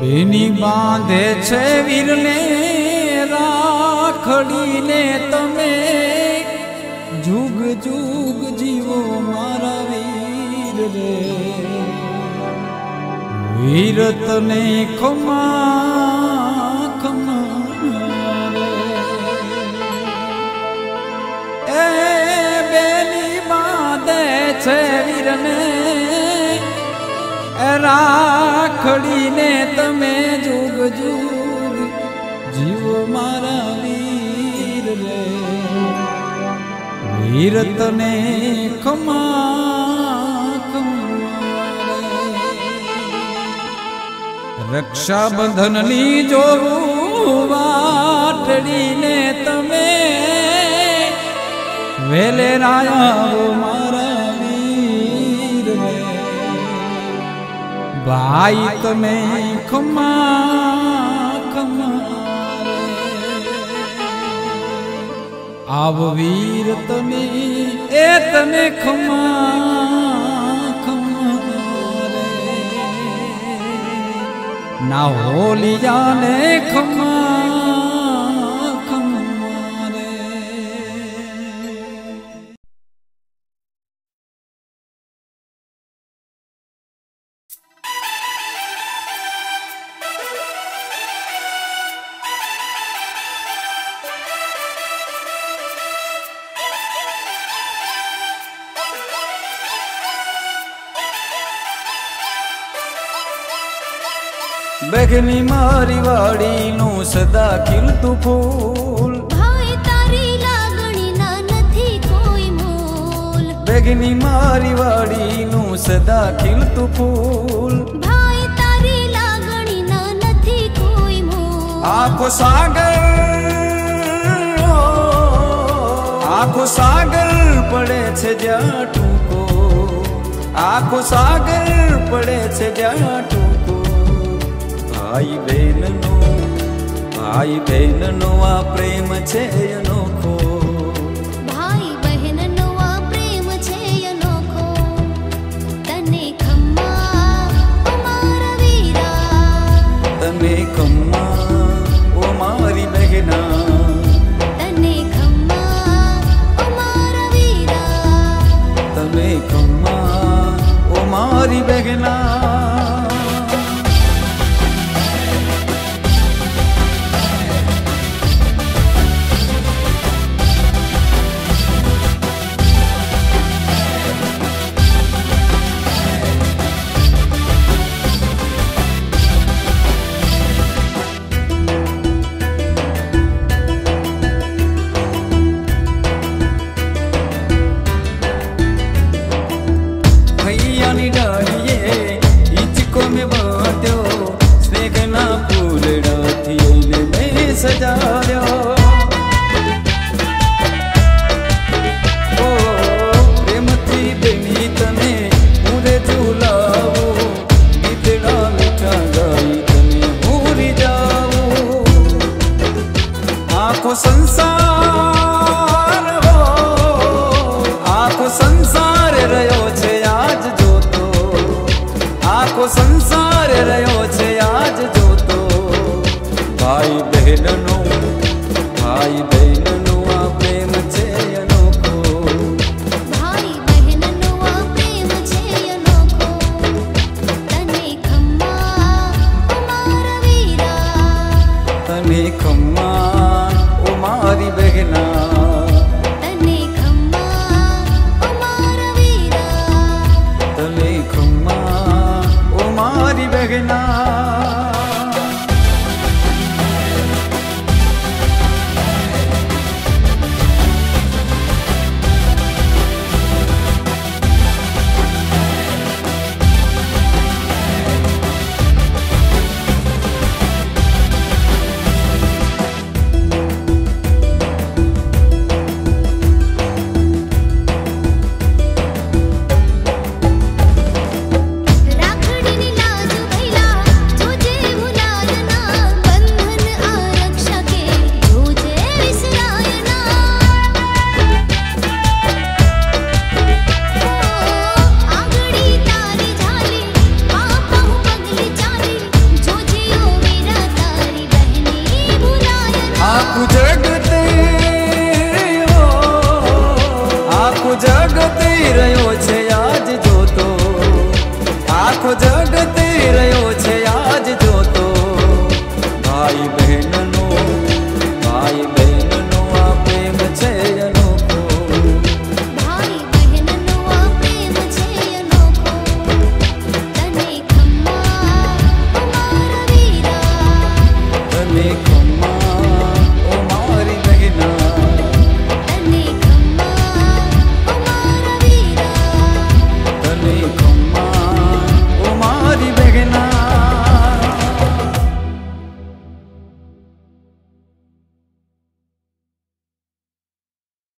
બેની બાંધે છે વીરને રાખડીને તમે જુગ જુગ જીવો મારા વીર રે વીર તને ખમા ખમા રે એ બેની બાંધે છે વીરને રાખડીને તમે જુગ જુગ જીવો મારા વીર રે વીર તને ખમા ખમા રક્ષાબંધનની જોવું વાટડીને તમે વેલે રાયા મારા વીર રે ભાઈ તમે ખમા ખમા આવ વીર તમે એ તમે ખમા ખમા રે ના હોલિયાને ખમા ખમા રે બેગની મારી વાડીનું સદા ખીલતું ફૂલ ભાઈ તારી લાગણીના નથી કોઈ મોલ બેગની મારી વાડીનું સદા ખીલતું ફૂલ ભાઈ તારી લાગણીના નથી કોઈ મોલ આખો સાગર પડે છે જ્યાં ટૂંકો આખો સાગર પડે છે જ્યાં ટૂંકો ભાઈ બહેનનો આ પ્રેમ છે અનોખો ભાઈ બહેનનો આ પ્રેમ છે અનોખો તને ખમ્મા મારા વીરા તને ખમ્મા ઓ મારી બહેના તને ખમ્મા મારા વીરા તને ખમ્મા ઓ મારી બહેના સંસાર રહ્યો છે આજ જોતો આખો સંસાર રહ્યો છે આજ જોતો ભાઈ બહેનનો આ પ્રેમ છે અનોખો ભાઈ બહેનનો આ પ્રેમ છે અનોખો તને ખમ્મા મારા વીરા તને ખમ્મા ઓ મારી બહેના તને ખમ્મા મારા વીરા તને ખમ્મા ઓ મારી બહેના આખું જગત આખું જગત રહ્યો છે આજ જોતો, આખો જગત